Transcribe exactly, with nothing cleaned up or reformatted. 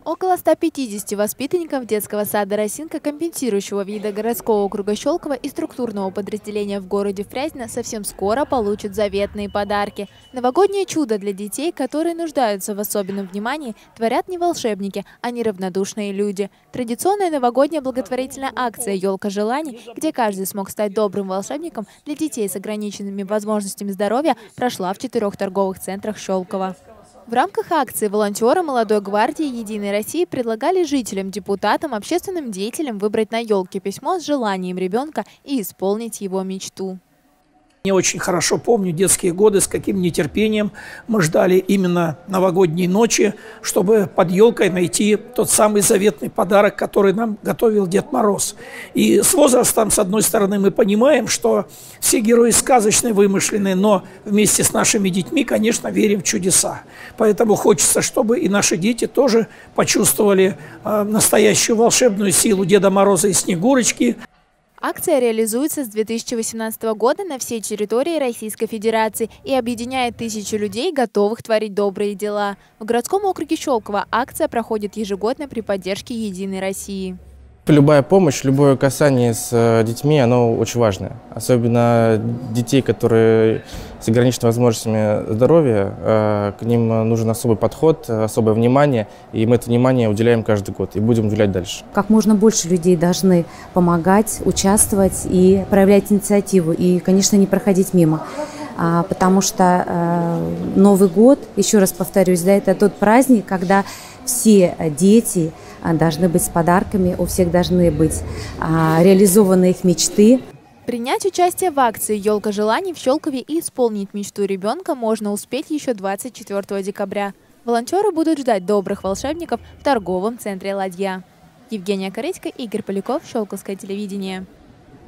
Около ста пятидесяти воспитанников детского сада «Росинка», компенсирующего вида городского округа Щелково и структурного подразделения в городе Фрязино, совсем скоро получат заветные подарки. Новогоднее чудо для детей, которые нуждаются в особенном внимании, творят не волшебники, а неравнодушные люди. Традиционная новогодняя благотворительная акция «Елка желаний», где каждый смог стать добрым волшебником для детей с ограниченными возможностями здоровья, прошла в четырех торговых центрах Щелково. В рамках акции волонтеры Молодой гвардии Единой России предлагали жителям, депутатам, общественным деятелям выбрать на елке письмо с желанием ребенка и исполнить его мечту. Я очень хорошо помню детские годы, с каким нетерпением мы ждали именно новогодней ночи, чтобы под елкой найти тот самый заветный подарок, который нам готовил Дед Мороз. И с возрастом, с одной стороны, мы понимаем, что все герои сказочные, вымышленные, но вместе с нашими детьми, конечно, верим в чудеса. Поэтому хочется, чтобы и наши дети тоже почувствовали э, настоящую волшебную силу Деда Мороза и Снегурочки. Акция реализуется с две тысячи восемнадцатого года на всей территории Российской Федерации и объединяет тысячи людей, готовых творить добрые дела. В городском округе Щелково акция проходит ежегодно при поддержке Единой России. Любая помощь, любое касание с детьми, оно очень важное. Особенно детей, которые с ограниченными возможностями здоровья, к ним нужен особый подход, особое внимание. И мы это внимание уделяем каждый год и будем уделять дальше. Как можно больше людей должны помогать, участвовать и проявлять инициативу. И, конечно, не проходить мимо. Потому что Новый год, еще раз повторюсь, да, это тот праздник, когда все дети должны быть с подарками, у всех должны быть а, реализованы их мечты. Принять участие в акции «Елка желаний» в Щелкове и исполнить мечту ребенка можно успеть еще двадцать четвёртого декабря. Волонтеры будут ждать добрых волшебников в торговом центре «Ладья». Евгения Корецька, Игорь Поляков, Щелковское телевидение.